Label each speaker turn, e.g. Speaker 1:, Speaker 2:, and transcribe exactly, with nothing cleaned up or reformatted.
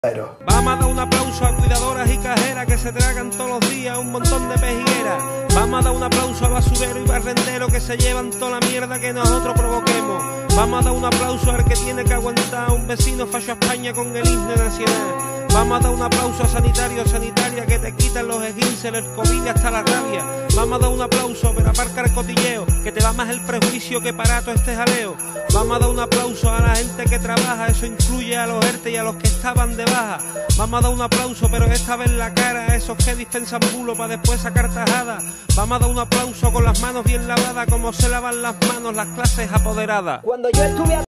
Speaker 1: Vamos a dar un aplauso a cuidadoras y cajeras que se tragan todos los días un montón de pejigueras. Vamos a dar un aplauso a basurero y barrendero que se llevan toda la mierda que nosotros provoquemos. Vamos a dar un aplauso al que tiene que aguantar a un vecino facho a España con el himno nacional. Vamos a dar un aplauso a sanitario o sanitaria que te quitan los esguinces, el COVID y hasta la rabia. Vamos a dar un aplauso, pero aparca el cotilleo, que te va más el prejuicio que para todo este jaleo. Vamos a dar un aplauso a la gente que trabaja, eso incluye a los ERTE y a los que estaban de baja. Vamos a dar un aplauso, pero esta vez la cara a esos que dispensan bulo para después sacar tajadas. Vamos a dar un aplauso con las manos bien lavadas, como se lavan las manos las clases apoderadas.
Speaker 2: Cuando yo estuve